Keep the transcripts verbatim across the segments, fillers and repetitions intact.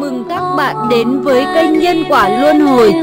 mừng các bạn đến với kênh Nhân Quả Luân Hồi.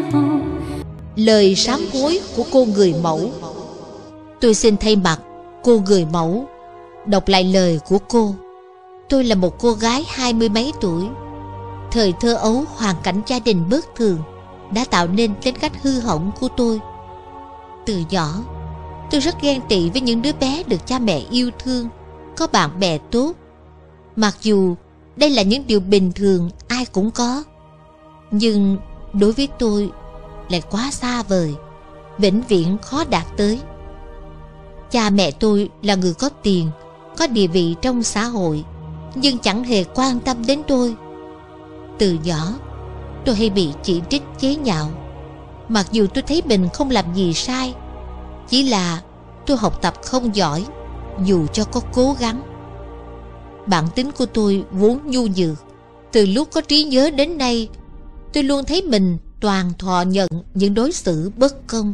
Lời sám hối của cô người mẫu. Tôi xin thay mặt cô người mẫu đọc lại lời của cô. Tôi là một cô gái hai mươi mấy tuổi. Thời thơ ấu, hoàn cảnh gia đình bất thường đã tạo nên tính cách hư hỏng của tôi. Từ nhỏ, tôi rất ghen tị với những đứa bé được cha mẹ yêu thương, có bạn bè tốt. Mặc dù đây là những điều bình thường ai cũng có, nhưng đối với tôi lại quá xa vời, vĩnh viễn khó đạt tới. Cha mẹ tôi là người có tiền, có địa vị trong xã hội, nhưng chẳng hề quan tâm đến tôi. Từ nhỏ, tôi hay bị chỉ trích chế nhạo, mặc dù tôi thấy mình không làm gì sai, chỉ là tôi học tập không giỏi, dù cho có cố gắng. Bản tính của tôi vốn nhu nhược. Từ lúc có trí nhớ đến nay, tôi luôn thấy mình toàn thọ nhận những đối xử bất công.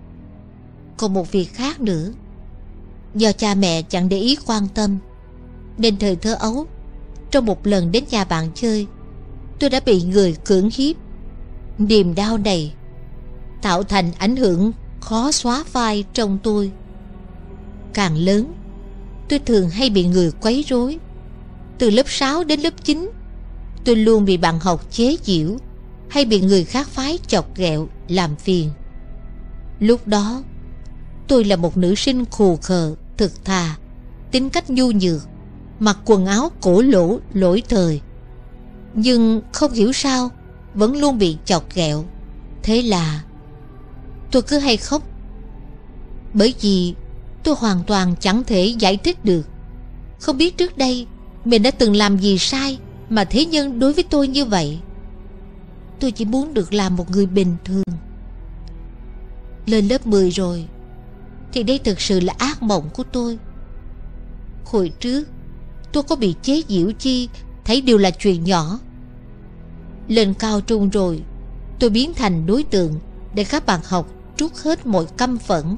Còn một việc khác nữa, do cha mẹ chẳng để ý quan tâm, nên thời thơ ấu, trong một lần đến nhà bạn chơi, tôi đã bị người cưỡng hiếp. Niềm đau này tạo thành ảnh hưởng khó xóa phai trong tôi. Càng lớn, tôi thường hay bị người quấy rối. Từ lớp sáu đến lớp chín, tôi luôn bị bạn học chế giễu, hay bị người khác phái chọc ghẹo làm phiền. Lúc đó, tôi là một nữ sinh khù khờ, thực thà, tính cách nhu nhược, mặc quần áo cổ lỗ lỗi thời, nhưng không hiểu sao vẫn luôn bị chọc ghẹo. Thế là tôi cứ hay khóc, bởi vì tôi hoàn toàn chẳng thể giải thích được. Không biết trước đây mình đã từng làm gì sai mà thế nhân đối với tôi như vậy. Tôi chỉ muốn được làm một người bình thường. Lên lớp mười rồi thì đây thực sự là ác mộng của tôi. Hồi trước tôi có bị chế giễu chi thấy đều là chuyện nhỏ. Lên cao trung rồi, tôi biến thành đối tượng để các bạn học trút hết mọi căm phẫn.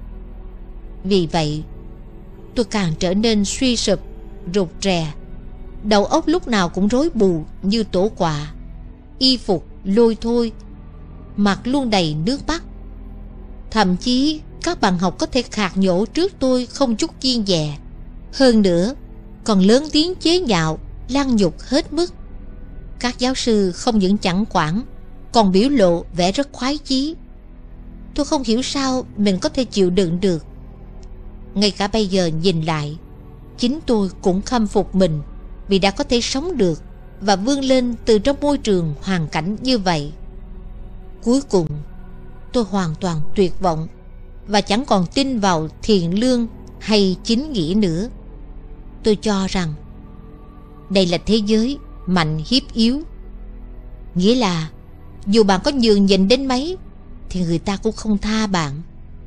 Vì vậy, tôi càng trở nên suy sụp, rụt rè. Đầu óc lúc nào cũng rối bù như tổ quạ, y phục lôi thôi, mặt luôn đầy nước mắt. Thậm chí các bạn học có thể khạc nhổ trước tôi không chút kiêng dè. Hơn nữa, còn lớn tiếng chế nhạo, lăng nhục hết mức. Các giáo sư không những chẳng quản, còn biểu lộ vẻ rất khoái chí. Tôi không hiểu sao mình có thể chịu đựng được. Ngay cả bây giờ nhìn lại, chính tôi cũng khâm phục mình vì đã có thể sống được và vươn lên từ trong môi trường hoàn cảnh như vậy. Cuối cùng, tôi hoàn toàn tuyệt vọng và chẳng còn tin vào thiện lương hay chính nghĩa nữa. Tôi cho rằng đây là thế giới mạnh hiếp yếu, nghĩa là dù bạn có nhường nhịn đến mấy thì người ta cũng không tha bạn.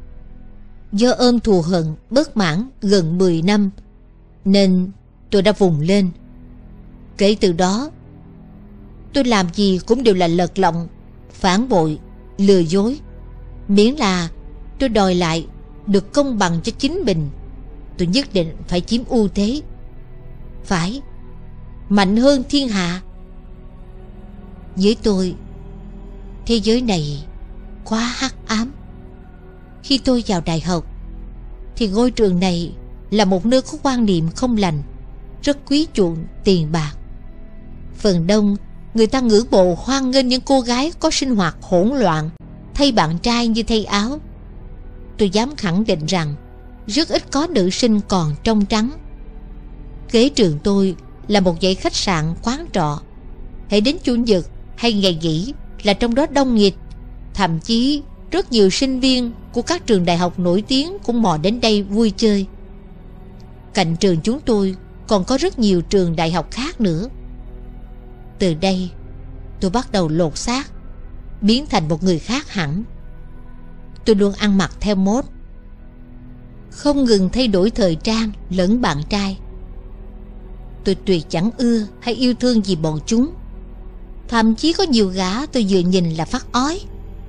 Do ôm thù hận bất mãn gần mười năm, nên tôi đã vùng lên. Kể từ đó, tôi làm gì cũng đều là lật lọng, phản bội, lừa dối. Miễn là tôi đòi lại được công bằng cho chính mình, tôi nhất định phải chiếm ưu thế. Phải, mạnh hơn thiên hạ. Với tôi, thế giới này quá hắc ám. Khi tôi vào đại học thì ngôi trường này là một nơi có quan niệm không lành, rất quý chuộng tiền bạc. Phần đông người ta ngưỡng mộ hoan nghênh những cô gái có sinh hoạt hỗn loạn, thay bạn trai như thay áo. Tôi dám khẳng định rằng rất ít có nữ sinh còn trong trắng. Kế trường tôi là một dãy khách sạn quán trọ. Hãy đến chủ nhật hay ngày nghỉ là trong đó đông nghịt. Thậm chí rất nhiều sinh viên của các trường đại học nổi tiếng cũng mò đến đây vui chơi. Cạnh trường chúng tôi còn có rất nhiều trường đại học khác nữa. Từ đây, tôi bắt đầu lột xác, biến thành một người khác hẳn. Tôi luôn ăn mặc theo mốt, không ngừng thay đổi thời trang lẫn bạn trai. Tôi tuyệt chẳng ưa hay yêu thương gì bọn chúng. Thậm chí có nhiều gã tôi vừa nhìn là phát ói.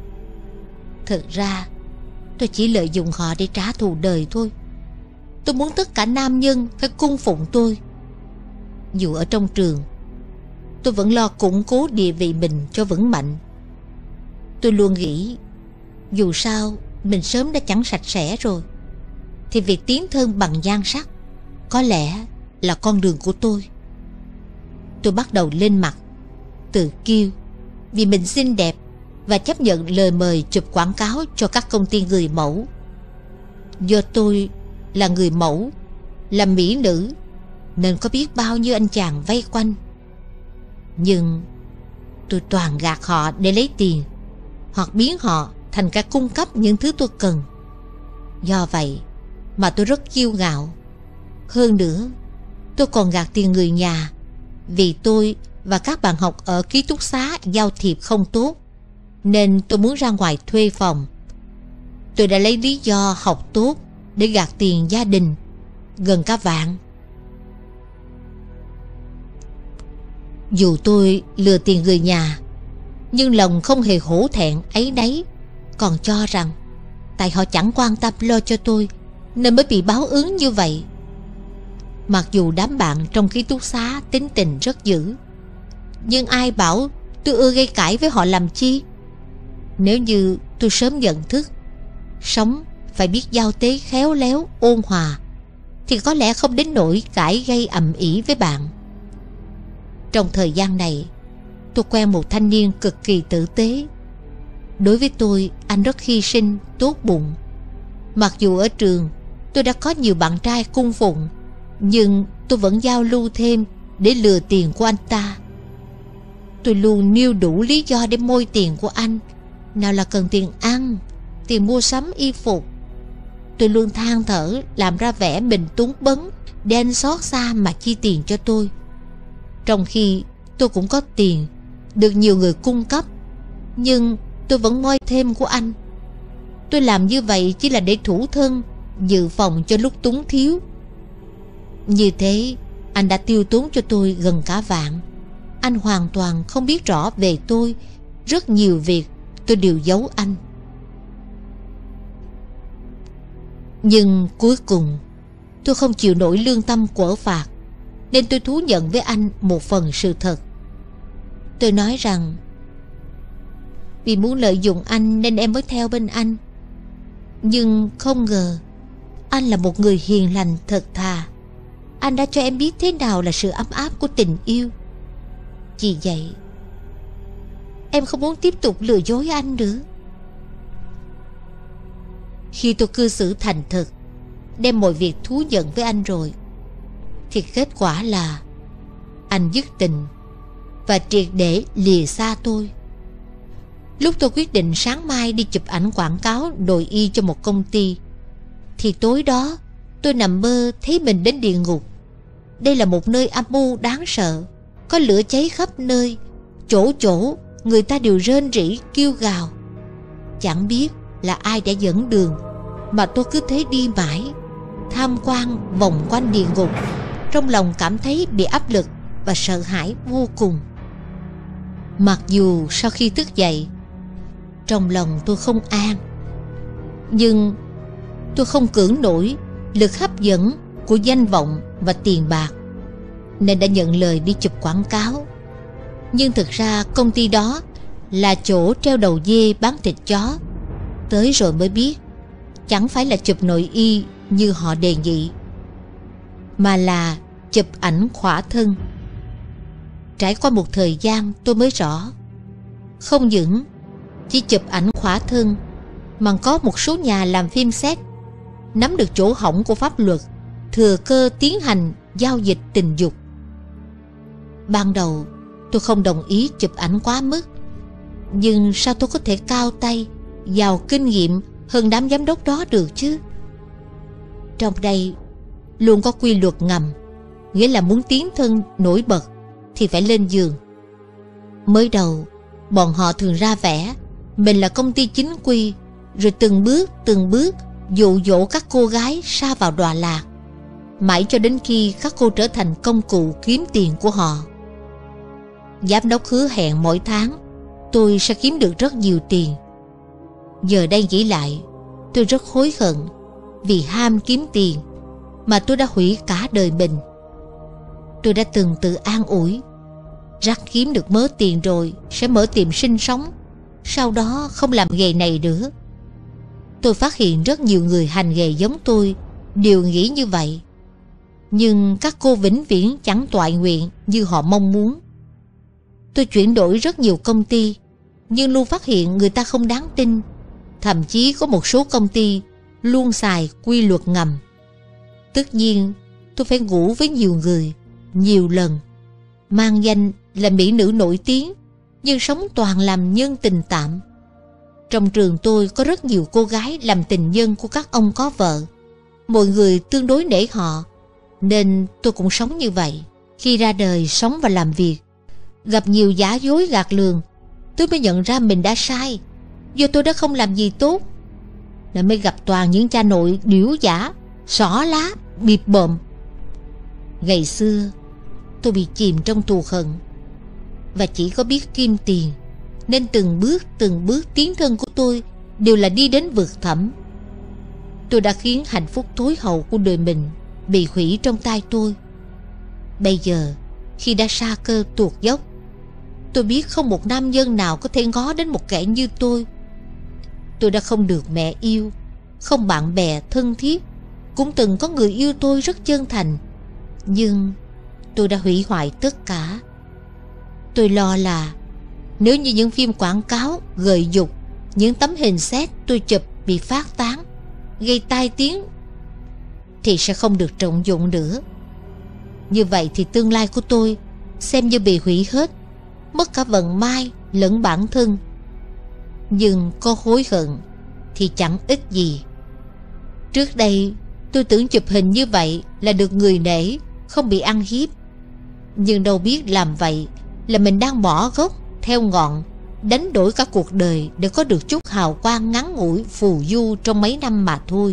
Thật ra, tôi chỉ lợi dụng họ để trả thù đời thôi. Tôi muốn tất cả nam nhân phải cung phụng tôi. Dù ở trong trường, tôi vẫn lo củng cố địa vị mình cho vững mạnh. Tôi luôn nghĩ dù sao mình sớm đã chẳng sạch sẽ rồi, thì việc tiến thân bằng nhan sắc có lẽ là con đường của tôi. Tôi bắt đầu lên mặt, tự kiêu vì mình xinh đẹp và chấp nhận lời mời chụp quảng cáo cho các công ty người mẫu. Do tôi là người mẫu, là mỹ nữ, nên có biết bao nhiêu anh chàng vây quanh. Nhưng tôi toàn gạt họ để lấy tiền, hoặc biến họ thành cả cung cấp những thứ tôi cần. Do vậy mà tôi rất kiêu ngạo. Hơn nữa, tôi còn gạt tiền người nhà, vì tôi và các bạn học ở ký túc xá giao thiệp không tốt, nên tôi muốn ra ngoài thuê phòng. Tôi đã lấy lý do học tốt để gạt tiền gia đình, gần cả vạn. Dù tôi lừa tiền người nhà, nhưng lòng không hề hổ thẹn ấy đấy, còn cho rằng tại họ chẳng quan tâm lo cho tôi nên mới bị báo ứng như vậy. Mặc dù đám bạn trong ký túc xá tính tình rất dữ, nhưng ai bảo tôi ưa gây cãi với họ làm chi? Nếu như tôi sớm nhận thức sống phải biết giao tế khéo léo ôn hòa, thì có lẽ không đến nỗi cãi gây ầm ĩ với bạn. Trong thời gian này, tôi quen một thanh niên cực kỳ tử tế. Đối với tôi, anh rất hy sinh, tốt bụng. Mặc dù ở trường tôi đã có nhiều bạn trai cung phụng, nhưng tôi vẫn giao lưu thêm để lừa tiền của anh ta. Tôi luôn nêu đủ lý do để môi tiền của anh, nào là cần tiền ăn, tiền mua sắm y phục. Tôi luôn than thở làm ra vẻ mình túng bấn để anh xót xa mà chi tiền cho tôi, trong khi tôi cũng có tiền được nhiều người cung cấp, nhưng tôi vẫn moi thêm của anh. Tôi làm như vậy chỉ là để thủ thân, dự phòng cho lúc túng thiếu. Như thế, anh đã tiêu tốn cho tôi gần cả vạn. Anh hoàn toàn không biết rõ về tôi. Rất nhiều việc tôi đều giấu anh. Nhưng cuối cùng tôi không chịu nổi lương tâm quở phạt, nên tôi thú nhận với anh một phần sự thật. Tôi nói rằng vì muốn lợi dụng anh nên em mới theo bên anh. Nhưng không ngờ anh là một người hiền lành thật thà. Anh đã cho em biết thế nào là sự ấm áp của tình yêu. Vì vậy em không muốn tiếp tục lừa dối anh nữa. Khi tôi cư xử thành thật, đem mọi việc thú nhận với anh rồi, thì kết quả là anh dứt tình và triệt để lìa xa tôi. Lúc tôi quyết định sáng mai đi chụp ảnh quảng cáo đội y cho một công ty, thì tối đó tôi nằm mơ thấy mình đến địa ngục. Đây là một nơi âm u đáng sợ, có lửa cháy khắp nơi, chỗ chỗ người ta đều rên rỉ kêu gào. Chẳng biết là ai đã dẫn đường, mà tôi cứ thế đi mãi, tham quan vòng quanh địa ngục, trong lòng cảm thấy bị áp lực và sợ hãi vô cùng. Mặc dù sau khi thức dậy, trong lòng tôi không an, nhưng tôi không cưỡng nổi lực hấp dẫn của danh vọng và tiền bạc, nên đã nhận lời đi chụp quảng cáo. Nhưng thực ra công ty đó là chỗ treo đầu dê bán thịt chó. Tới rồi mới biết, chẳng phải là chụp nội y như họ đề nghị, mà là chụp ảnh khỏa thân. Trải qua một thời gian tôi mới rõ, không những chỉ chụp ảnh khỏa thân, mà có một số nhà làm phim xét nắm được chỗ hỏng của pháp luật, thừa cơ tiến hành giao dịch tình dục. Ban đầu tôi không đồng ý chụp ảnh quá mức, nhưng sao tôi có thể cao tay, giàu kinh nghiệm hơn đám giám đốc đó được chứ? Trong đây luôn có quy luật ngầm, nghĩa là muốn tiến thân nổi bật thì phải lên giường. Mới đầu bọn họ thường ra vẻ mình là công ty chính quy, rồi từng bước từng bước dụ dỗ các cô gái sa vào đọa lạc, mãi cho đến khi các cô trở thành công cụ kiếm tiền của họ. Giám đốc hứa hẹn mỗi tháng tôi sẽ kiếm được rất nhiều tiền. Giờ đây nghĩ lại, tôi rất hối hận vì ham kiếm tiền mà tôi đã hủy cả đời mình. Tôi đã từng tự an ủi, Rắc kiếm được mớ tiền rồi sẽ mở tiệm sinh sống, sau đó không làm nghề này nữa. Tôi phát hiện rất nhiều người hành nghề giống tôi đều nghĩ như vậy. Nhưng các cô vĩnh viễn chẳng toại nguyện như họ mong muốn. Tôi chuyển đổi rất nhiều công ty, nhưng luôn phát hiện người ta không đáng tin. Thậm chí có một số công ty luôn xài quy luật ngầm. Tất nhiên tôi phải ngủ với nhiều người, nhiều lần, mang danh là mỹ nữ nổi tiếng, nhưng sống toàn làm nhân tình tạm. Trong trường tôi có rất nhiều cô gái làm tình nhân của các ông có vợ. Mọi người tương đối nể họ, nên tôi cũng sống như vậy. Khi ra đời sống và làm việc, gặp nhiều giả dối gạt lường, tôi mới nhận ra mình đã sai. Do tôi đã không làm gì tốt, nên mới gặp toàn những cha nội điểu giả, xỏ lá, bịp bợm. Ngày xưa tôi bị chìm trong thù hận, và chỉ có biết kim tiền, nên từng bước từng bước tiến thân của tôi đều là đi đến vực thẳm. Tôi đã khiến hạnh phúc tối hậu của đời mình bị hủy trong tay tôi. Bây giờ khi đã sa cơ tuột dốc, tôi biết không một nam nhân nào có thể ngó đến một kẻ như tôi. Tôi đã không được mẹ yêu, không bạn bè thân thiết, cũng từng có người yêu tôi rất chân thành, nhưng tôi đã hủy hoại tất cả. Tôi lo là nếu như những phim quảng cáo gợi dục, những tấm hình xét tôi chụp bị phát tán, gây tai tiếng, thì sẽ không được trọng dụng nữa. Như vậy thì tương lai của tôi xem như bị hủy hết, mất cả vận may lẫn bản thân. Nhưng có hối hận thì chẳng ích gì. Trước đây tôi tưởng chụp hình như vậy là được người nể, không bị ăn hiếp. Nhưng đâu biết làm vậy là mình đang bỏ gốc theo ngọn, đánh đổi cả cuộc đời để có được chút hào quang ngắn ngủi phù du trong mấy năm mà thôi.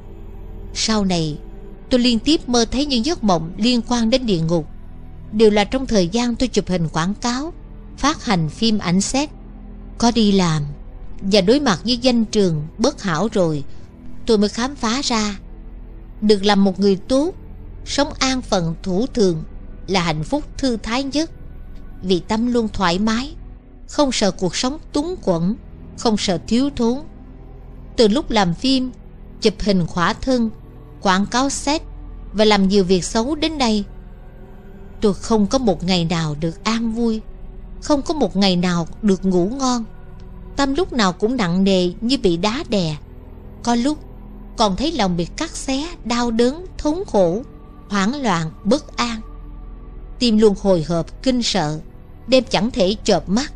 Sau này tôi liên tiếp mơ thấy những giấc mộng liên quan đến địa ngục, đều là trong thời gian tôi chụp hình quảng cáo, phát hành phim ảnh xét. Có đi làm và đối mặt với danh trường bất hảo rồi, tôi mới khám phá ra được làm một người tốt, sống an phận thủ thường là hạnh phúc thư thái nhất. Vì tâm luôn thoải mái, không sợ cuộc sống túng quẫn, không sợ thiếu thốn. Từ lúc làm phim, chụp hình khỏa thân, quảng cáo xét và làm nhiều việc xấu đến đây, tôi không có một ngày nào được an vui, không có một ngày nào được ngủ ngon. Tâm lúc nào cũng nặng nề như bị đá đè. Có lúc còn thấy lòng bị cắt xé, đau đớn, thống khổ, hoảng loạn, bất an. Tim luôn hồi hộp, kinh sợ, đêm chẳng thể chợp mắt.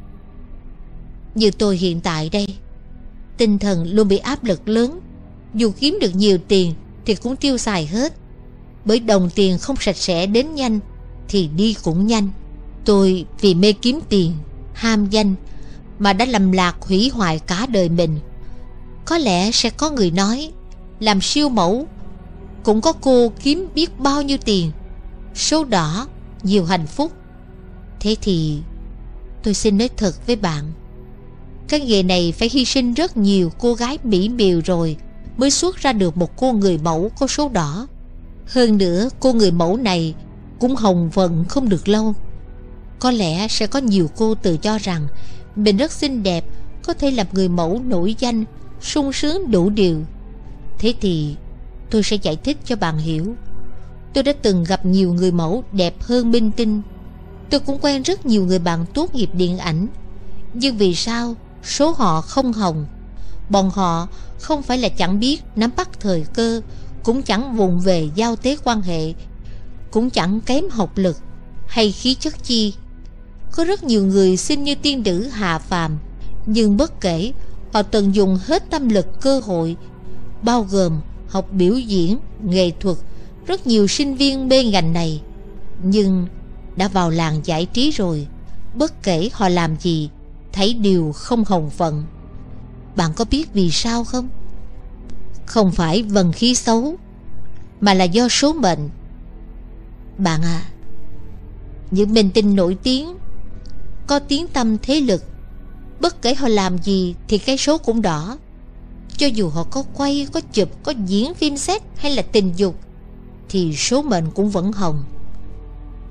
Như tôi hiện tại đây, tinh thần luôn bị áp lực lớn. Dù kiếm được nhiều tiền thì cũng tiêu xài hết, bởi đồng tiền không sạch sẽ đến nhanh thì đi cũng nhanh. Tôi vì mê kiếm tiền, ham danh mà đã lầm lạc hủy hoại cả đời mình. Có lẽ sẽ có người nói, làm siêu mẫu cũng có cô kiếm biết bao nhiêu tiền, số đỏ, nhiều hạnh phúc. Thế thì tôi xin nói thật với bạn, cái nghề này phải hy sinh rất nhiều cô gái mỹ miều rồi mới xuất ra được một cô người mẫu có số đỏ. Hơn nữa cô người mẫu này cũng hồng vận không được lâu. Có lẽ sẽ có nhiều cô tự cho rằng mình rất xinh đẹp, có thể làm người mẫu nổi danh, sung sướng đủ điều. Thế thì tôi sẽ giải thích cho bạn hiểu. Tôi đã từng gặp nhiều người mẫu đẹp hơn minh tinh. Tôi cũng quen rất nhiều người bạn tốt nghiệp điện ảnh. Nhưng vì sao số họ không hồng? Bọn họ không phải là chẳng biết nắm bắt thời cơ, cũng chẳng vụng về giao tế quan hệ, cũng chẳng kém học lực hay khí chất chi. Có rất nhiều người sinh như tiên nữ hạ phàm, nhưng bất kể họ tận dụng hết tâm lực cơ hội, bao gồm học biểu diễn, nghệ thuật, rất nhiều sinh viên mê ngành này. Nhưng đã vào làng giải trí rồi, bất kể họ làm gì, thấy đều không hồng phận. Bạn có biết vì sao không? Không phải vận khí xấu, mà là do số mệnh. Bạn à, những minh tinh nổi tiếng, có tiếng tăm thế lực, bất kể họ làm gì thì cái số cũng đỏ. Cho dù họ có quay, có chụp, có diễn phim xét hay là tình dục, thì số mệnh cũng vẫn hồng.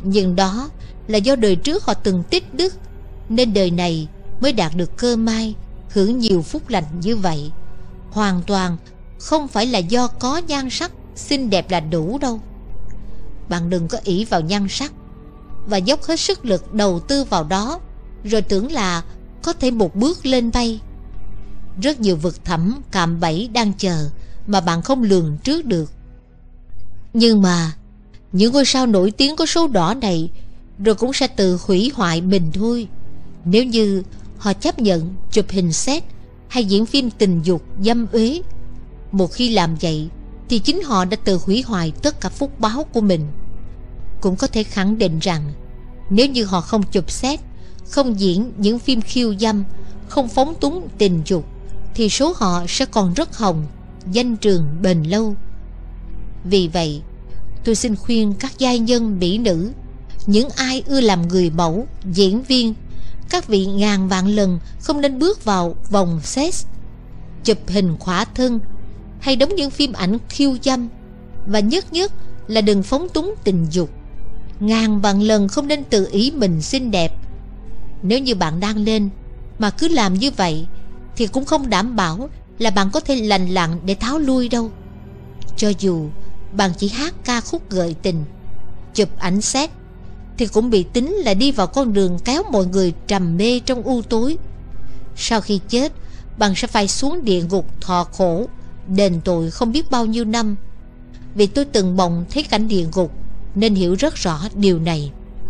Nhưng đó là do đời trước họ từng tích đức, nên đời này mới đạt được cơ may hưởng nhiều phúc lành như vậy. Hoàn toàn không phải là do có nhan sắc xinh đẹp là đủ đâu. Bạn đừng có ỷ vào nhan sắc và dốc hết sức lực đầu tư vào đó, rồi tưởng là có thể một bước lên bay. Rất nhiều vực thẳm cạm bẫy đang chờ mà bạn không lường trước được. Nhưng mà những ngôi sao nổi tiếng có số đỏ này rồi cũng sẽ tự hủy hoại mình thôi, nếu như họ chấp nhận chụp hình sex hay diễn phim tình dục dâm uế. Một khi làm vậy thì chính họ đã tự hủy hoại tất cả phúc báo của mình. Cũng có thể khẳng định rằng nếu như họ không chụp sex, không diễn những phim khiêu dâm, không phóng túng tình dục, thì số họ sẽ còn rất hồng, danh trường bền lâu. Vì vậy, tôi xin khuyên các giai nhân mỹ nữ, những ai ưa làm người mẫu, diễn viên, các vị ngàn vạn lần không nên bước vào vòng sex, chụp hình khỏa thân hay đóng những phim ảnh khiêu dâm, và nhất nhất là đừng phóng túng tình dục. Ngàn vạn lần không nên tự ý mình xinh đẹp. Nếu như bạn đang lên mà cứ làm như vậy thì cũng không đảm bảo là bạn có thể lành lặn để tháo lui đâu. Cho dù bạn chỉ hát ca khúc gợi tình, chụp ảnh sex, thì cũng bị tính là đi vào con đường kéo mọi người trầm mê trong u tối. Sau khi chết, bạn sẽ phải xuống địa ngục thọ khổ, đền tội không biết bao nhiêu năm. Vì tôi từng mộng thấy cảnh địa ngục nên hiểu rất rõ điều này.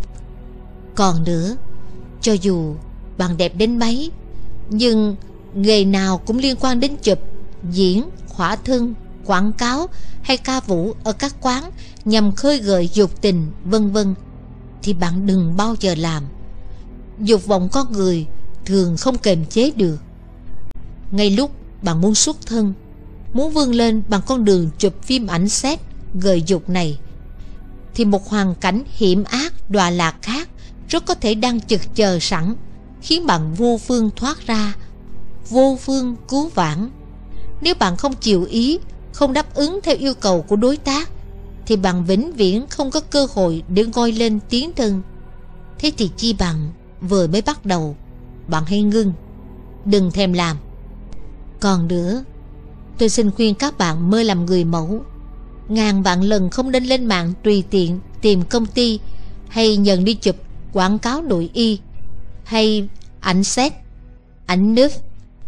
Còn nữa, cho dù bạn đẹp đến mấy, nhưng nghề nào cũng liên quan đến chụp, diễn, khỏa thân, quảng cáo hay ca vũ ở các quán nhằm khơi gợi dục tình vân vân, thì bạn đừng bao giờ làm. Dục vọng con người thường không kềm chế được. Ngay lúc bạn muốn xuất thân, muốn vươn lên bằng con đường chụp phim ảnh sex gợi dục này, thì một hoàn cảnh hiểm ác đọa lạc khác rất có thể đang chực chờ sẵn, khiến bạn vô phương thoát ra, vô phương cứu vãn. Nếu bạn không chịu ý, không đáp ứng theo yêu cầu của đối tác, thì bạn vĩnh viễn không có cơ hội để ngoi lên tiến thân. Thế thì chi bằng vừa mới bắt đầu, bạn hãy ngưng, đừng thèm làm. Còn nữa, tôi xin khuyên các bạn mơ làm người mẫu, ngàn vạn lần không nên lên mạng tùy tiện tìm công ty hay nhận đi chụp quảng cáo nội y hay ảnh sex, ảnh nước.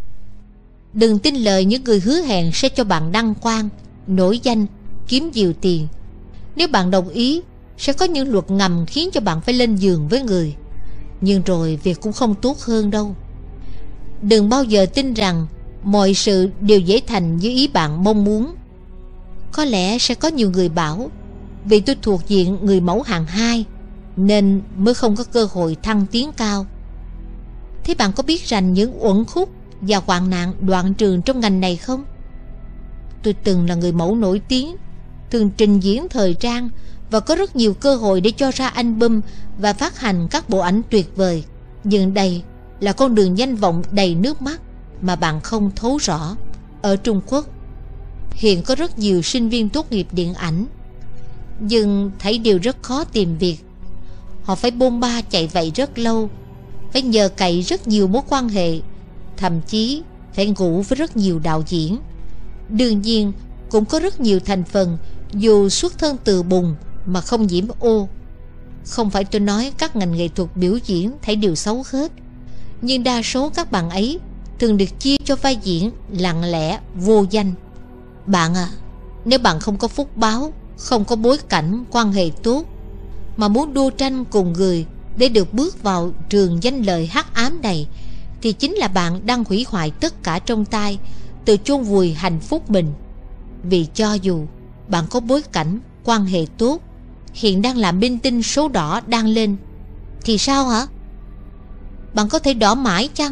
Đừng tin lời những người hứa hẹn sẽ cho bạn đăng quang, nổi danh, kiếm nhiều tiền. Nếu bạn đồng ý, sẽ có những luật ngầm khiến cho bạn phải lên giường với người, nhưng rồi việc cũng không tốt hơn đâu. Đừng bao giờ tin rằng mọi sự đều dễ thành như ý bạn mong muốn. Có lẽ sẽ có nhiều người bảo vì tôi thuộc diện người mẫu hạng hai nên mới không có cơ hội thăng tiến cao. Thế bạn có biết rằng những uẩn khúc và hoạn nạn đoạn trường trong ngành này không? Tôi từng là người mẫu nổi tiếng, thường trình diễn thời trang và có rất nhiều cơ hội để cho ra album và phát hành các bộ ảnh tuyệt vời. Nhưng đây là con đường danh vọng đầy nước mắt mà bạn không thấu rõ. Ở Trung Quốc, hiện có rất nhiều sinh viên tốt nghiệp điện ảnh, nhưng thấy đều rất khó tìm việc. Họ phải bôn ba chạy vậy rất lâu, phải nhờ cậy rất nhiều mối quan hệ, thậm chí phải ngủ với rất nhiều đạo diễn. Đương nhiên cũng có rất nhiều thành phần dù xuất thân từ bùn mà không nhiễm ô. Không phải tôi nói các ngành nghệ thuật biểu diễn thấy đều xấu hết, nhưng đa số các bạn ấy thường được chia cho vai diễn lặng lẽ vô danh. Bạn à, nếu bạn không có phúc báo, không có bối cảnh quan hệ tốt, mà muốn đua tranh cùng người để được bước vào trường danh lợi hắc ám này, thì chính là bạn đang hủy hoại tất cả trong tay, tự chôn vùi hạnh phúc mình. Vì cho dù bạn có bối cảnh quan hệ tốt, hiện đang là minh tinh số đỏ đang lên, thì sao hả? Bạn có thể đỏ mãi chăng?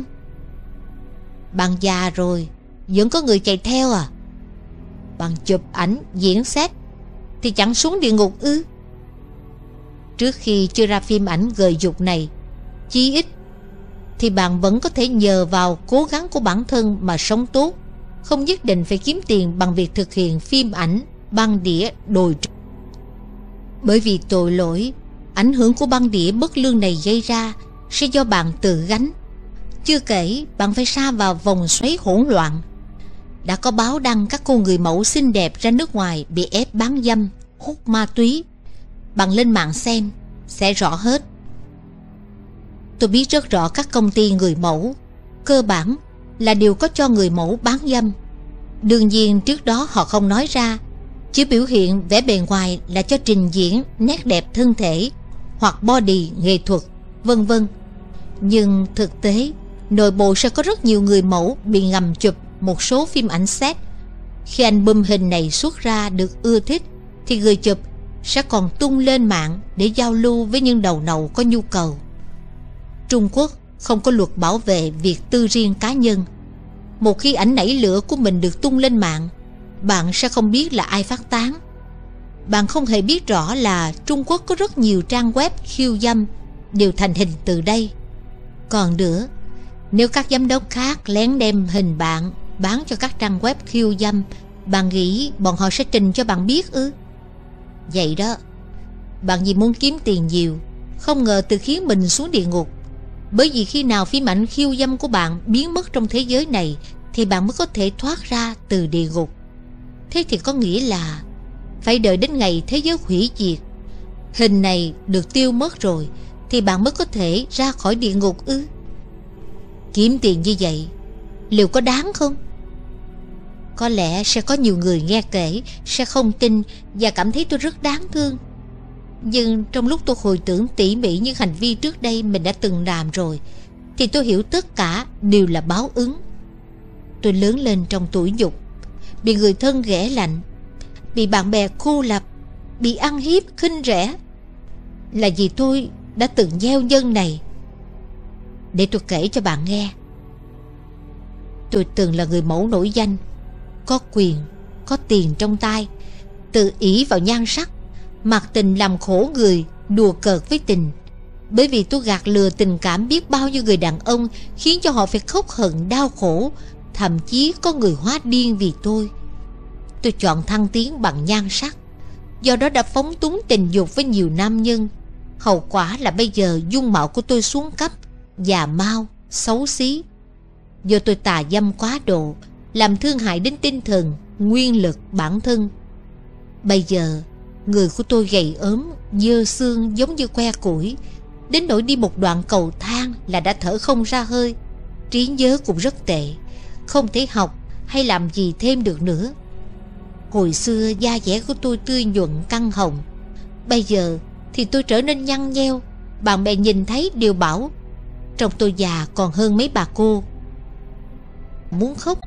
Bạn già rồi vẫn có người chạy theo à? Bạn chụp ảnh diễn sex thì chẳng xuống địa ngục ư? Trước khi chưa ra phim ảnh gợi dục này, chí ít thì bạn vẫn có thể nhờ vào cố gắng của bản thân mà sống tốt, không nhất định phải kiếm tiền bằng việc thực hiện phim ảnh băng đĩa đồi trúc. Bởi vì tội lỗi ảnh hưởng của băng đĩa bất lương này gây ra sẽ do bạn tự gánh. Chưa kể bạn phải sa vào vòng xoáy hỗn loạn. Đã có báo đăng các cô người mẫu xinh đẹp ra nước ngoài bị ép bán dâm, hút ma túy. Bạn lên mạng xem sẽ rõ hết. Tôi biết rất rõ các công ty người mẫu cơ bản là đều có cho người mẫu bán dâm. Đương nhiên trước đó họ không nói ra, chỉ biểu hiện vẻ bề ngoài là cho trình diễn nét đẹp thân thể hoặc body nghệ thuật, vân vân. Nhưng thực tế, nội bộ sẽ có rất nhiều người mẫu bị ngầm chụp một số phim ảnh sex. Khi album hình này xuất ra được ưa thích, thì người chụp sẽ còn tung lên mạng để giao lưu với những đầu nậu có nhu cầu. Trung Quốc không có luật bảo vệ việc tư riêng cá nhân. Một khi ảnh nảy lửa của mình được tung lên mạng, bạn sẽ không biết là ai phát tán. Bạn không hề biết rõ là Trung Quốc có rất nhiều trang web khiêu dâm đều thành hình từ đây. Còn nữa, nếu các giám đốc khác lén đem hình bạn bán cho các trang web khiêu dâm, bạn nghĩ bọn họ sẽ trình cho bạn biết ư? Vậy đó, bạn vì muốn kiếm tiền nhiều, không ngờ tự khiến mình xuống địa ngục. Bởi vì khi nào phim ảnh khiêu dâm của bạn biến mất trong thế giới này, thì bạn mới có thể thoát ra từ địa ngục. Thế thì có nghĩa là phải đợi đến ngày thế giới hủy diệt, hình này được tiêu mất rồi, thì bạn mới có thể ra khỏi địa ngục ư? Kiếm tiền như vậy liệu có đáng không? Có lẽ sẽ có nhiều người nghe kể sẽ không tin và cảm thấy tôi rất đáng thương. Nhưng trong lúc tôi hồi tưởng tỉ mỉ những hành vi trước đây mình đã từng làm rồi, thì tôi hiểu tất cả đều là báo ứng. Tôi lớn lên trong tủi nhục, bị người thân ghẻ lạnh, bị bạn bè cô lập, bị ăn hiếp khinh rẻ, là vì tôi đã từng gieo nhân này. Để tôi kể cho bạn nghe. Tôi từng là người mẫu nổi danh, có quyền, có tiền trong tay, tự ỷ vào nhan sắc, mặc tình làm khổ người, đùa cợt với tình. Bởi vì tôi gạt lừa tình cảm biết bao nhiêu người đàn ông, khiến cho họ phải khóc hận đau khổ, thậm chí có người hóa điên vì tôi. Tôi chọn thăng tiến bằng nhan sắc, do đó đã phóng túng tình dục với nhiều nam nhân. Hậu quả là bây giờ dung mạo của tôi xuống cấp, già mau, xấu xí. Do tôi tà dâm quá độ, làm thương hại đến tinh thần, nguyên lực bản thân. Bây giờ người của tôi gầy ốm, dơ xương giống như que củi, đến nỗi đi một đoạn cầu thang là đã thở không ra hơi. Trí nhớ cũng rất tệ, không thể học hay làm gì thêm được nữa. Hồi xưa da dẻ của tôi tươi nhuận căng hồng, bây giờ thì tôi trở nên nhăn nheo. Bạn bè nhìn thấy đều bảo trông tôi già còn hơn mấy bà cô. Muốn khóc.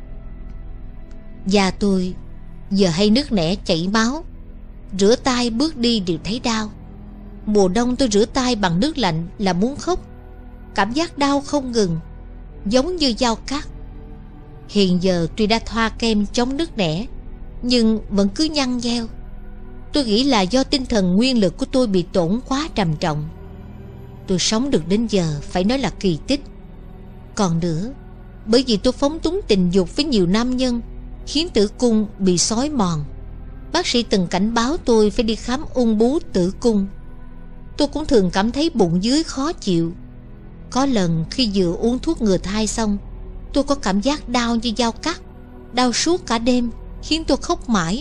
Da tôi giờ hay nứt nẻ chảy máu, rửa tay bước đi đều thấy đau. Mùa đông tôi rửa tay bằng nước lạnh là muốn khóc. Cảm giác đau không ngừng, giống như dao cắt. Hiện giờ tuy đã thoa kem chống nứt nẻ, nhưng vẫn cứ nhăn nheo. Tôi nghĩ là do tinh thần nguyên lực của tôi bị tổn quá trầm trọng. Tôi sống được đến giờ phải nói là kỳ tích. Còn nữa, bởi vì tôi phóng túng tình dục với nhiều nam nhân, khiến tử cung bị xói mòn. Bác sĩ từng cảnh báo tôi phải đi khám ung bướu tử cung. Tôi cũng thường cảm thấy bụng dưới khó chịu. Có lần khi vừa uống thuốc ngừa thai xong, tôi có cảm giác đau như dao cắt, đau suốt cả đêm, khiến tôi khóc mãi.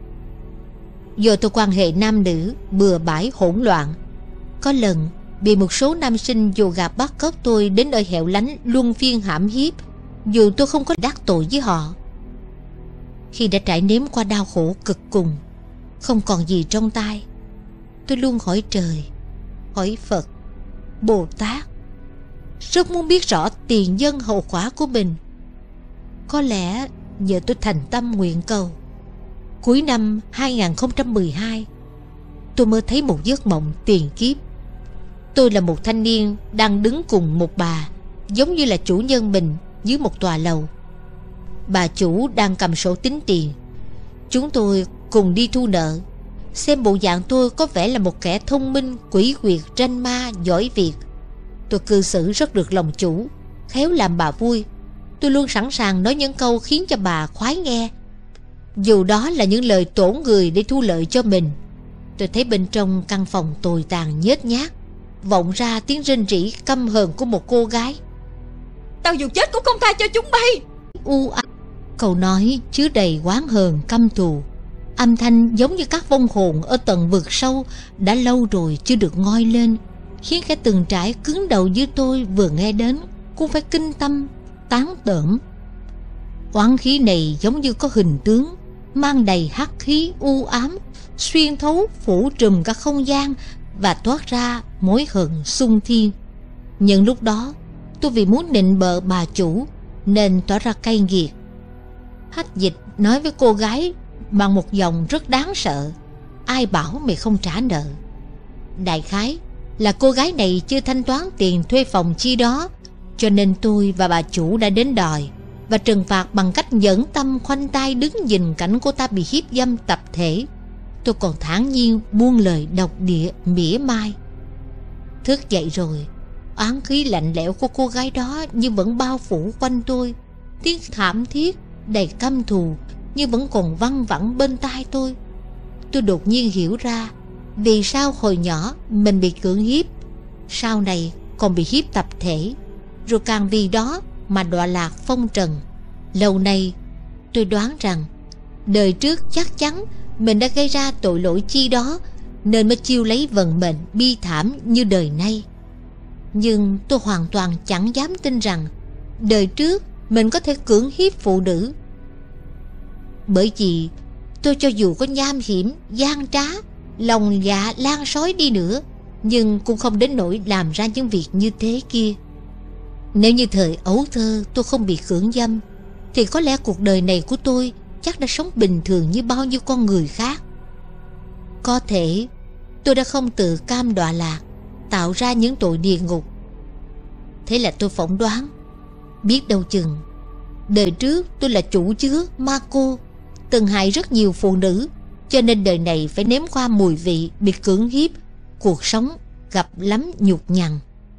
Do tôi quan hệ nam nữ bừa bãi hỗn loạn, có lần bị một số nam sinh dù gạt bắt cóc tôi đến nơi hẻo lánh luân phiên hãm hiếp, dù tôi không có đắc tội với họ. Khi đã trải nếm qua đau khổ cực cùng, không còn gì trong tay, tôi luôn hỏi trời, hỏi Phật, Bồ Tát, rất muốn biết rõ tiền nhân hậu quả của mình. Có lẽ giờ tôi thành tâm nguyện cầu. Cuối năm hai không một hai, tôi mơ thấy một giấc mộng tiền kiếp. Tôi là một thanh niên đang đứng cùng một bà, giống như là chủ nhân mình, dưới một tòa lầu. Bà chủ đang cầm sổ tính tiền. Chúng tôi cùng đi thu nợ. Xem bộ dạng tôi có vẻ là một kẻ thông minh, quỷ quyệt, ranh ma, giỏi việc. Tôi cư xử rất được lòng chủ, khéo làm bà vui. Tôi luôn sẵn sàng nói những câu khiến cho bà khoái nghe, dù đó là những lời tổn người để thu lợi cho mình. Tôi thấy bên trong căn phòng tồi tàn nhếch nhác vọng ra tiếng rên rỉ căm hờn của một cô gái. Tao dù chết cũng không tha cho chúng bay. U ám. Câu nói chứa đầy oán hờn căm thù, âm thanh giống như các vong hồn ở tận vực sâu đã lâu rồi chưa được ngoi lên, khiến kẻ từng trải cứng đầu như tôi vừa nghe đến cũng phải kinh tâm tán tởm. Oán khí này giống như có hình tướng, mang đầy hắc khí u ám, xuyên thấu phủ trùm cả không gian và toát ra mối hận xung thiên. Nhưng lúc đó tôi vì muốn nịnh bợ bà chủ nên tỏ ra cay nghiệt. Hách Dịch nói với cô gái bằng một giọng rất đáng sợ: ai bảo mày không trả nợ? Đại khái là cô gái này chưa thanh toán tiền thuê phòng chi đó, cho nên tôi và bà chủ đã đến đòi và trừng phạt bằng cách nhẫn tâm khoanh tay đứng nhìn cảnh cô ta bị hiếp dâm tập thể. Tôi còn thản nhiên buông lời độc địa mỉa mai. Thức dậy rồi, oán khí lạnh lẽo của cô gái đó như vẫn bao phủ quanh tôi. Tiếng thảm thiết đầy căm thù như vẫn còn văng vẳng bên tai tôi. Tôi đột nhiên hiểu ra vì sao hồi nhỏ mình bị cưỡng hiếp, sau này còn bị hiếp tập thể, rồi càng vì đó mà đọa lạc phong trần. Lâu nay tôi đoán rằng đời trước chắc chắn mình đã gây ra tội lỗi chi đó nên mới chiêu lấy vận mệnh bi thảm như đời nay. Nhưng tôi hoàn toàn chẳng dám tin rằng đời trước mình có thể cưỡng hiếp phụ nữ. Bởi vì tôi cho dù có nham hiểm, gian trá, lòng dạ lan sói đi nữa, nhưng cũng không đến nỗi làm ra những việc như thế kia. Nếu như thời ấu thơ tôi không bị cưỡng dâm, thì có lẽ cuộc đời này của tôi chắc đã sống bình thường như bao nhiêu con người khác. Có thể tôi đã không tự cam đọa lạc, tạo ra những tội địa ngục. Thế là tôi phỏng đoán, biết đâu chừng đời trước tôi là chủ chứa ma cô, từng hại rất nhiều phụ nữ, cho nên đời này phải nếm qua mùi vị bị cưỡng hiếp, cuộc sống gặp lắm nhục nhằn.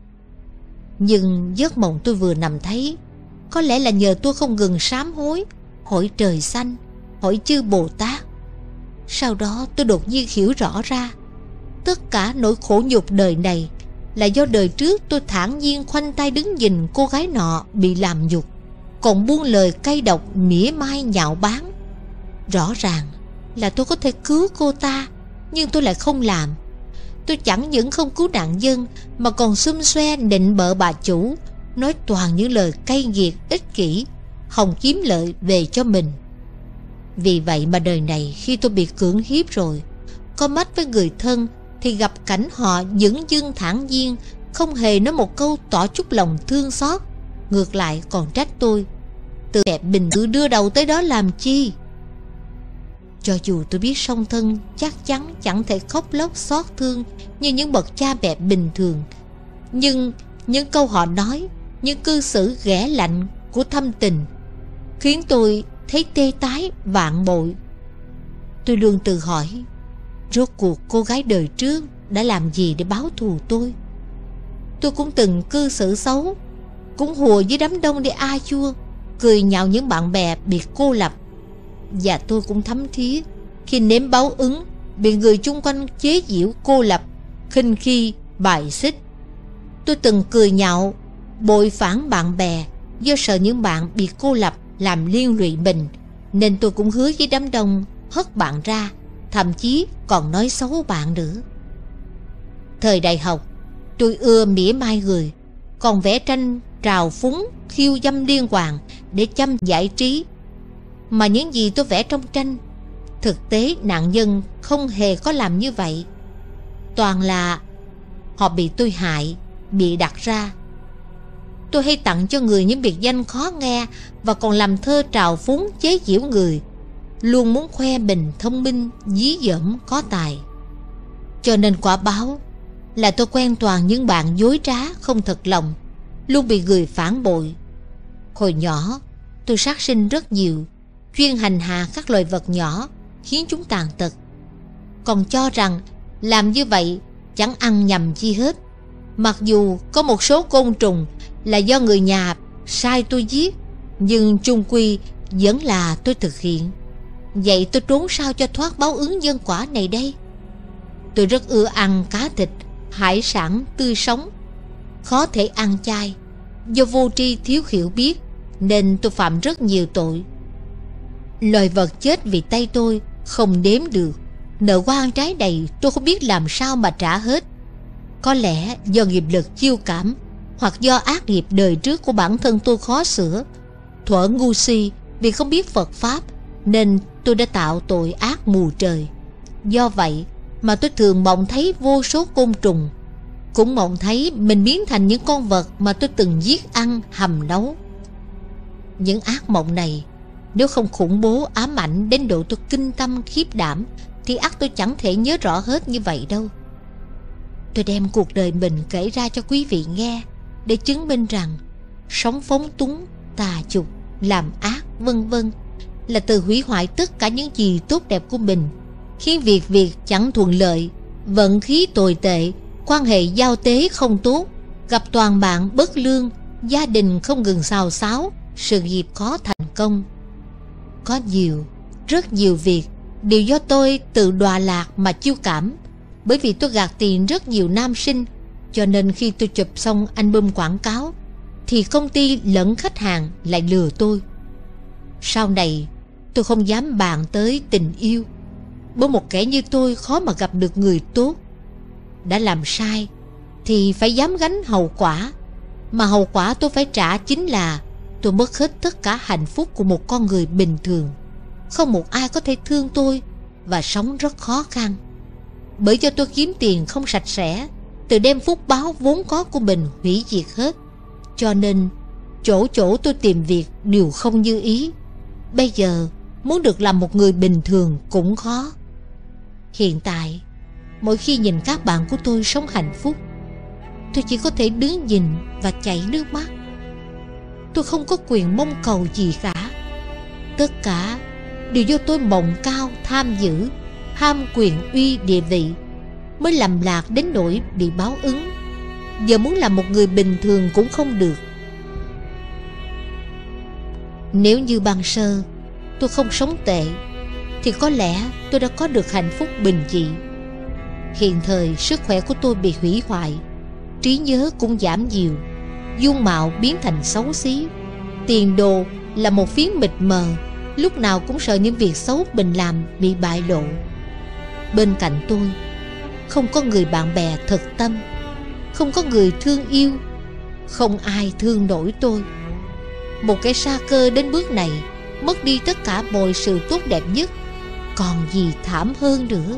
Nhưng giấc mộng tôi vừa nằm thấy, có lẽ là nhờ tôi không ngừng sám hối, hỏi trời xanh, hỏi chư Bồ Tát. Sau đó tôi đột nhiên hiểu rõ ra, tất cả nỗi khổ nhục đời này là do đời trước tôi thản nhiên khoanh tay đứng nhìn cô gái nọ bị làm nhục, còn buông lời cay độc mỉa mai nhạo báng. Rõ ràng là tôi có thể cứu cô ta, nhưng tôi lại không làm. Tôi chẳng những không cứu nạn nhân mà còn xum xoe nịnh bợ bà chủ, nói toàn những lời cay nghiệt ích kỷ, hòng kiếm lợi về cho mình. Vì vậy mà đời này khi tôi bị cưỡng hiếp rồi, có mắt với người thân thì gặp cảnh họ dửng dưng thản nhiên, không hề nói một câu tỏ chút lòng thương xót, ngược lại còn trách tôi từ mẹ bình tự đưa đầu tới đó làm chi. Cho dù tôi biết song thân chắc chắn chẳng thể khóc lóc xót thương như những bậc cha mẹ bình thường, nhưng những câu họ nói, những cư xử ghẻ lạnh của thâm tình khiến tôi thấy tê tái vạn bội. Tôi luôn tự hỏi, rốt cuộc cô gái đời trước đã làm gì để báo thù tôi? Tôi cũng từng cư xử xấu, cũng hùa với đám đông để a chua, cười nhạo những bạn bè bị cô lập. Và tôi cũng thấm thía khi nếm báo ứng, bị người chung quanh chế giễu cô lập, khinh khi, bài xích. Tôi từng cười nhạo, bội phản bạn bè do sợ những bạn bị cô lập làm liên lụy mình, nên tôi cũng hứa với đám đông hất bạn ra, thậm chí còn nói xấu bạn nữa. Thời đại học, tôi ưa mỉa mai người, còn vẽ tranh trào phúng, khiêu dâm liên hoàn để chăm giải trí. Mà những gì tôi vẽ trong tranh, thực tế nạn nhân không hề có làm như vậy. Toàn là họ bị tôi hại, bị đặt ra. Tôi hay tặng cho người những biệt danh khó nghe và còn làm thơ trào phúng chế giễu người, luôn muốn khoe mình thông minh, dí dỏm, có tài. Cho nên quả báo là tôi quen toàn những bạn dối trá, không thật lòng, luôn bị người phản bội. Hồi nhỏ tôi sát sinh rất nhiều, chuyên hành hạ các loài vật nhỏ, khiến chúng tàn tật, còn cho rằng làm như vậy chẳng ăn nhầm chi hết. Mặc dù có một số côn trùng là do người nhà sai tôi giết, nhưng chung quy vẫn là tôi thực hiện. Vậy tôi trốn sao cho thoát báo ứng nhân quả này đây? Tôi rất ưa ăn cá thịt, hải sản tươi sống, khó thể ăn chay. Do vô tri thiếu hiểu biết nên tôi phạm rất nhiều tội. Loài vật chết vì tay tôi không đếm được. Nợ oan trái đầy tôi không biết làm sao mà trả hết. Có lẽ do nghiệp lực chiêu cảm, hoặc do ác nghiệp đời trước của bản thân tôi khó sửa. Thuở ngu si vì không biết Phật Pháp nên tôi đã tạo tội ác mù trời. Do vậy mà tôi thường mộng thấy vô số côn trùng, cũng mộng thấy mình biến thành những con vật mà tôi từng giết ăn hầm nấu. Những ác mộng này nếu không khủng bố ám ảnh đến độ tôi kinh tâm khiếp đảm thì ắt tôi chẳng thể nhớ rõ hết như vậy đâu. Tôi đem cuộc đời mình kể ra cho quý vị nghe để chứng minh rằng sống phóng túng, tà dục, làm ác vân vân là từ hủy hoại tất cả những gì tốt đẹp của mình, khiến việc việc chẳng thuận lợi, vận khí tồi tệ, quan hệ giao tế không tốt, gặp toàn bạn bất lương, gia đình không ngừng xào xáo, sự nghiệp khó thành công. Có nhiều, rất nhiều việc đều do tôi tự đọa lạc mà chiêu cảm. Bởi vì tôi gạt tiền rất nhiều nam sinh, cho nên khi tôi chụp xong album quảng cáo thì công ty lẫn khách hàng lại lừa tôi. Sau này tôi không dám bàn tới tình yêu, bởi một kẻ như tôi khó mà gặp được người tốt. Đã làm sai thì phải dám gánh hậu quả, mà hậu quả tôi phải trả chính là tôi mất hết tất cả hạnh phúc của một con người bình thường. Không một ai có thể thương tôi và sống rất khó khăn. Bởi cho tôi kiếm tiền không sạch sẽ, từ đem phúc báo vốn có của mình hủy diệt hết. Cho nên chỗ chỗ tôi tìm việc đều không như ý. Bây giờ muốn được làm một người bình thường cũng khó. Hiện tại mỗi khi nhìn các bạn của tôi sống hạnh phúc, tôi chỉ có thể đứng nhìn và chảy nước mắt. Tôi không có quyền mong cầu gì cả. Tất cả đều do tôi mộng cao, tham dữ, ham quyền uy địa vị, mới lầm lạc đến nỗi bị báo ứng. Giờ muốn làm một người bình thường cũng không được. Nếu như ban sơ tôi không sống tệ thì có lẽ tôi đã có được hạnh phúc bình dị. Hiện thời sức khỏe của tôi bị hủy hoại, trí nhớ cũng giảm nhiều, dung mạo biến thành xấu xí, tiền đồ là một phiến mịt mờ, lúc nào cũng sợ những việc xấu mình làm bị bại lộ. Bên cạnh tôi không có người bạn bè thật tâm, không có người thương yêu, không ai thương nổi tôi. Một kẻ sa cơ đến bước này, mất đi tất cả mọi sự tốt đẹp nhất, còn gì thảm hơn nữa.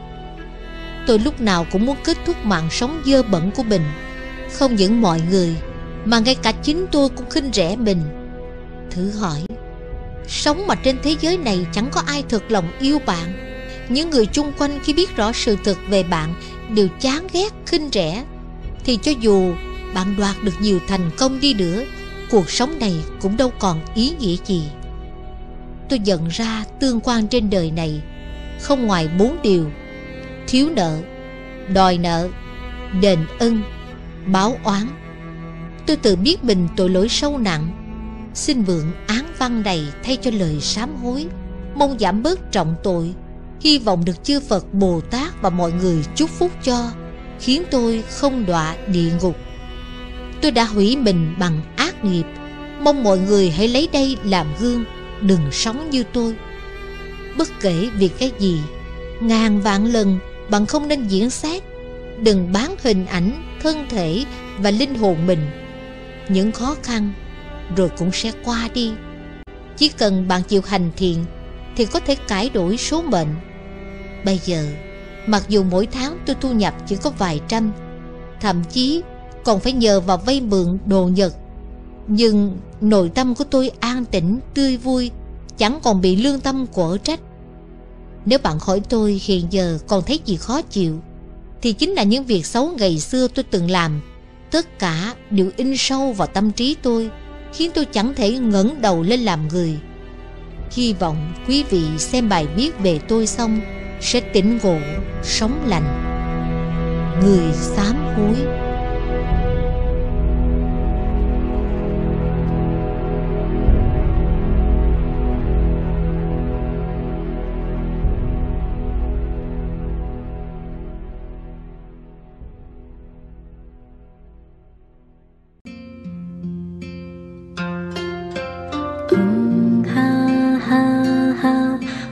Tôi lúc nào cũng muốn kết thúc mạng sống dơ bẩn của mình. Không những mọi người mà ngay cả chính tôi cũng khinh rẻ mình. Thử hỏi, sống mà trên thế giới này chẳng có ai thật lòng yêu bạn. Những người chung quanh khi biết rõ sự thật về bạn đều chán ghét, khinh rẻ, thì cho dù bạn đoạt được nhiều thành công đi nữa, cuộc sống này cũng đâu còn ý nghĩa gì. Tôi nhận ra tương quan trên đời này không ngoài bốn điều: thiếu nợ, đòi nợ, đền ân, báo oán. Tôi tự biết mình tội lỗi sâu nặng, xin mượn án văn này thay cho lời sám hối, mong giảm bớt trọng tội, hy vọng được chư Phật Bồ Tát và mọi người chúc phúc cho, khiến tôi không đọa địa ngục. Tôi đã hủy mình bằng ác nghiệp, mong mọi người hãy lấy đây làm gương, đừng sống như tôi. Bất kể việc cái gì, ngàn vạn lần bạn không nên diễn xét. Đừng bán hình ảnh, thân thể và linh hồn mình. Những khó khăn rồi cũng sẽ qua đi. Chỉ cần bạn chịu hành thiện thì có thể cải đổi số mệnh. Bây giờ, mặc dù mỗi tháng tôi thu nhập chỉ có vài trăm, thậm chí còn phải nhờ vào vay mượn đồ Nhật, nhưng nội tâm của tôi an tĩnh, tươi vui, chẳng còn bị lương tâm quở trách. Nếu bạn hỏi tôi hiện giờ còn thấy gì khó chịu, thì chính là những việc xấu ngày xưa tôi từng làm. Tất cả đều in sâu vào tâm trí tôi, khiến tôi chẳng thể ngẩng đầu lên làm người. Hy vọng quý vị xem bài viết về tôi xong sẽ tỉnh ngộ, sống lành. Người sám hối.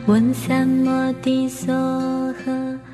问三摩地所诃。